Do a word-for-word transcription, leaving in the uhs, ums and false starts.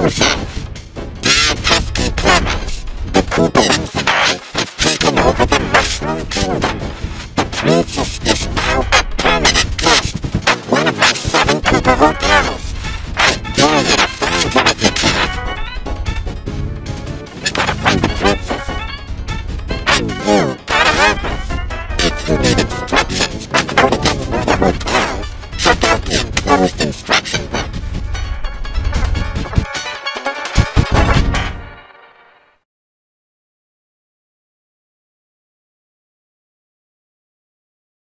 explosion. Nine pesky plumbers. The Koopalinks and I have taken over the Mushroom Kingdom. The princess is now a permanent guest at one of my seven Koopa hotels.